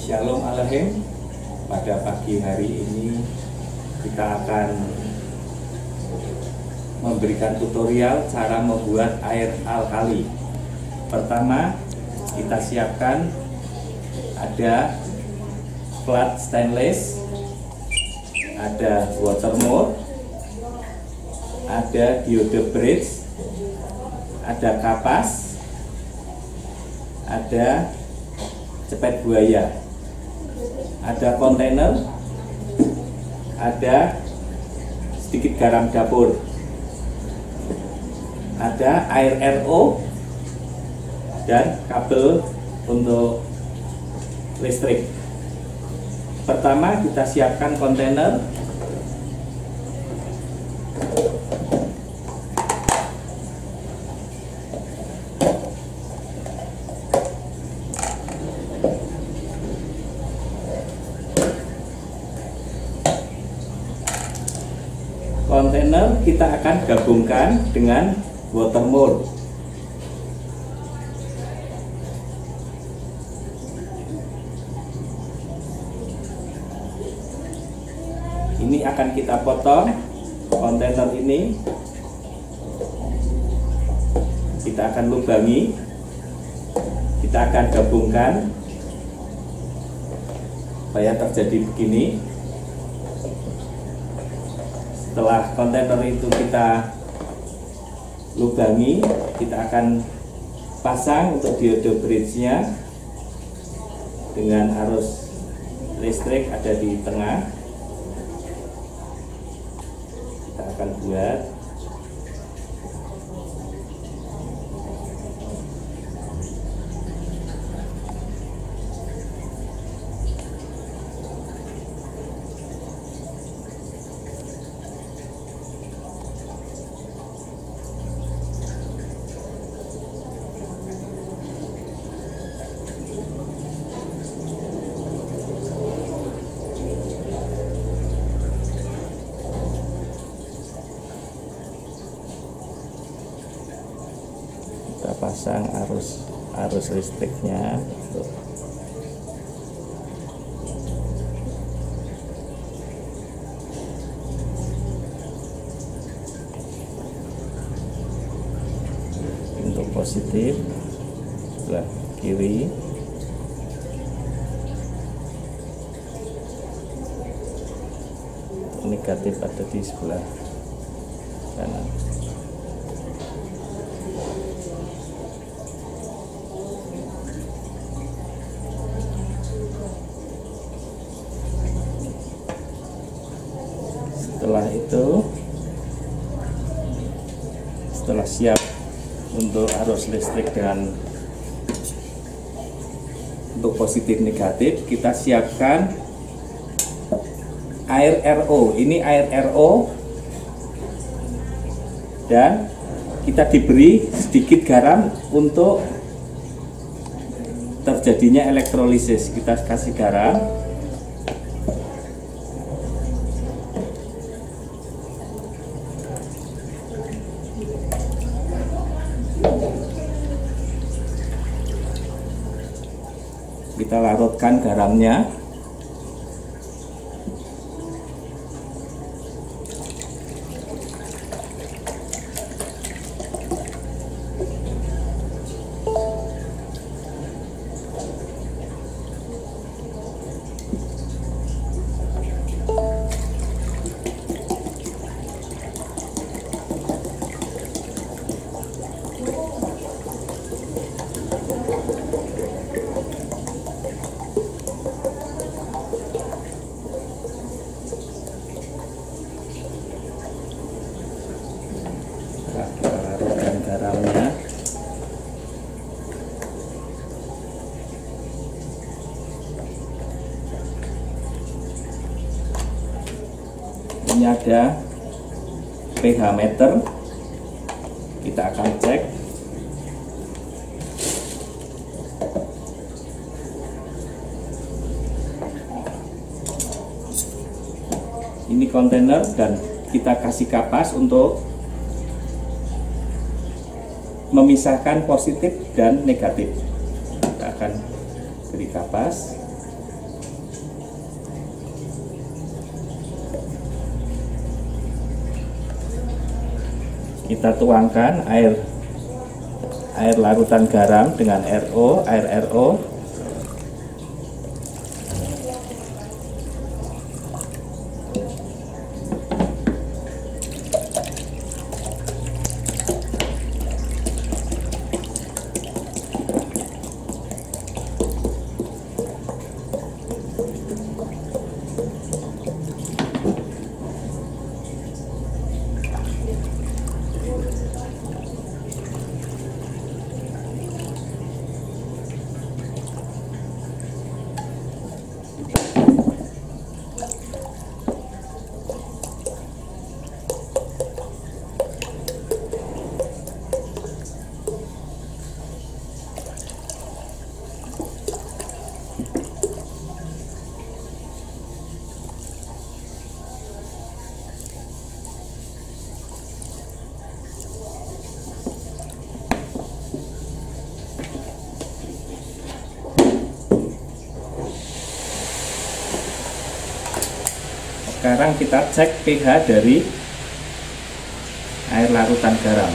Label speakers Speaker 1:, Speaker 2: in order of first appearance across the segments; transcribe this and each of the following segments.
Speaker 1: Shalom Aleichem. Pada pagi hari ini kita akan memberikan tutorial cara membuat air alkali. Pertama, kita siapkan ada plat stainless, ada water mode, ada diode bridge, ada kapas, ada cepet buaya, ada kontainer, ada sedikit garam dapur, ada air RO, dan kabel untuk listrik. Pertama, kita siapkan kontainer. Kontainer kita akan gabungkan dengan water mold. Ini akan kita potong kontainer ini, kita akan lubangi, kita akan gabungkan supaya terjadi begini. Setelah kontainer itu kita lubangi, kita akan pasang untuk diode bridge-nya dengan arus listrik ada di tengah. Kita akan buat kita pasang arus listriknya. Untuk positif sebelah kiri, negatif ada di sebelah kanan. Setelah siap untuk arus listrik dan untuk positif negatif, kita siapkan air RO. Ini air RO, dan kita diberi sedikit garam untuk terjadinya elektrolisis. Kita kasih garam. Kita larutkan garamnya. Larutkan garamnya. Ini ada pH meter, kita akan cek. Ini kontainer dan kita kasih kapas untuk memisahkan positif dan negatif. Kita akan beri kapas. Kita tuangkan air larutan garam dengan air RO. Sekarang kita cek pH dari air larutan garam.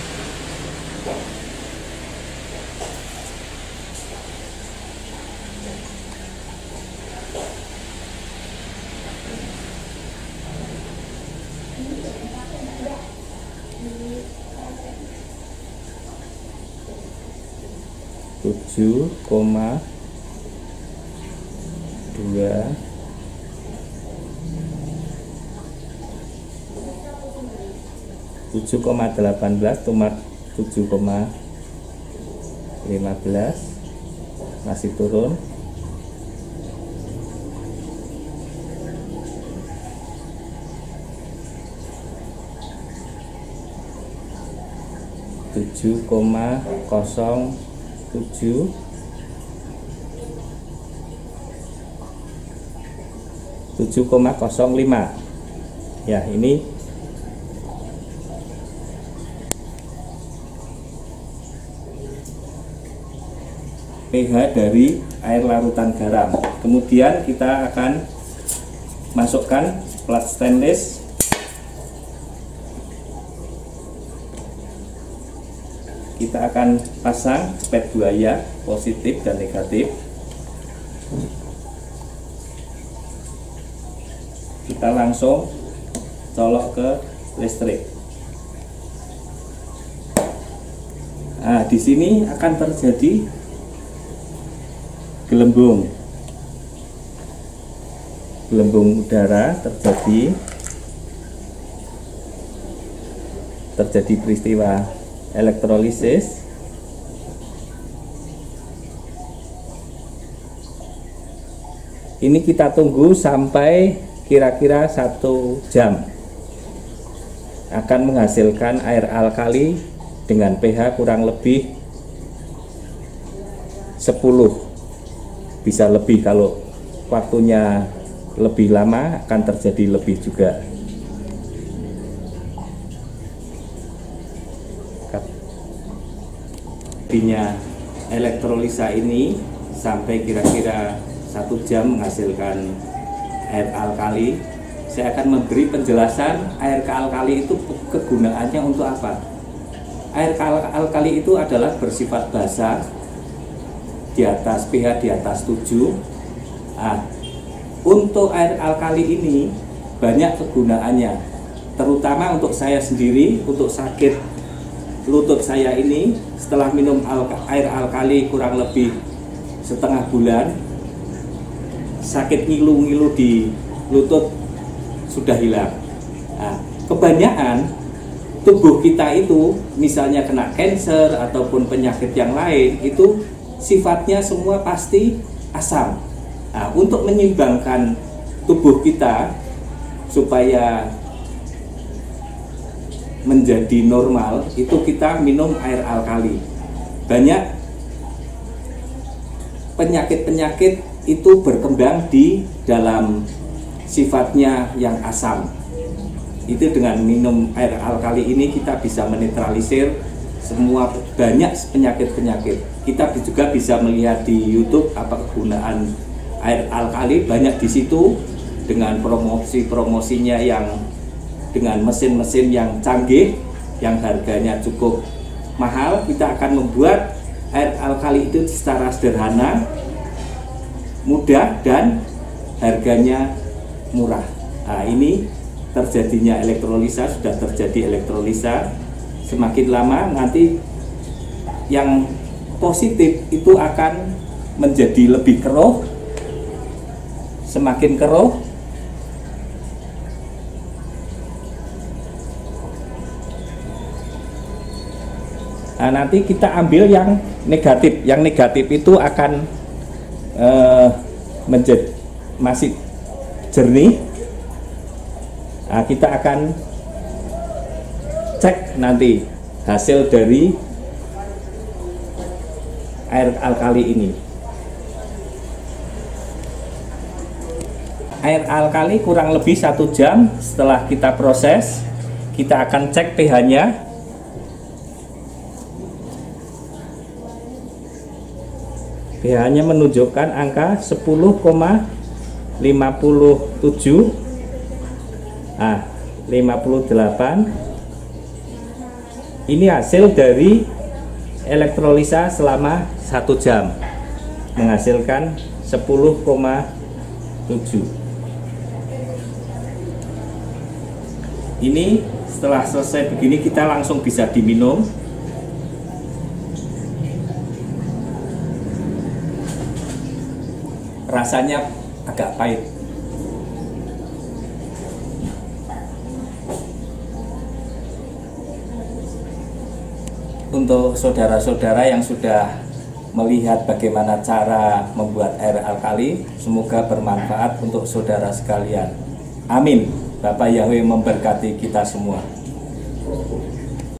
Speaker 1: Tujuh koma 7,18 tomat 7,15 masih turun. Tujuh koma 7,05 ya, ini pH dari air larutan garam. Kemudian kita akan masukkan plat stainless. Kita akan pasang spet buaya positif dan negatif. Kita langsung colok ke listrik. Nah, di sini akan terjadi gelembung udara, terjadi peristiwa elektrolisis. Ini kita tunggu sampai kira-kira 1 jam. Akan menghasilkan air alkali dengan pH kurang lebih 10. Bisa lebih, kalau waktunya lebih lama akan terjadi lebih juga. Artinya elektrolisa ini sampai kira-kira 1 jam menghasilkan air alkali. Saya akan memberi penjelasan air alkali itu kegunaannya untuk apa. Air alkali itu adalah bersifat basa, di atas pH di atas 7. Nah, untuk air alkali ini banyak kegunaannya, terutama untuk saya sendiri, untuk sakit lutut saya ini. Setelah minum air alkali kurang lebih setengah bulan, sakit ngilu-ngilu di lutut sudah hilang. Nah, kebanyakan tubuh kita itu misalnya kena cancer ataupun penyakit yang lain, itu sifatnya semua pasti asam. Nah, untuk menyeimbangkan tubuh kita supaya menjadi normal, itu kita minum air alkali. Banyak penyakit-penyakit itu berkembang di dalam sifatnya yang asam. Itu dengan minum air alkali ini kita bisa menetralisir semua banyak penyakit-penyakit. Kita juga bisa melihat di YouTube apa kegunaan air alkali, banyak di situ dengan promosi-promosinya yang dengan mesin-mesin yang canggih. yang harganya cukup mahal, kita akan membuat air alkali itu secara sederhana, mudah, dan harganya murah. Nah, ini terjadinya elektrolisa, sudah terjadi elektrolisa. Semakin lama nanti yang positif itu akan menjadi lebih keruh, semakin keruh nah, nanti kita ambil yang negatif. Yang negatif itu akan menjadi masih jernih. Nah, kita akan cek nanti hasil dari air alkali ini. Air alkali kurang lebih 1 jam setelah kita proses, kita akan cek pH-nya. pH-nya menunjukkan angka 10,57, 58. Ini hasil dari elektrolisa selama 1 jam, menghasilkan 10,7. Ini setelah selesai begini kita langsung bisa diminum. Rasanya agak pahit. Untuk saudara-saudara yang sudah melihat bagaimana cara membuat air alkali, semoga bermanfaat untuk saudara sekalian. Amin. Bapak Yahweh memberkati kita semua.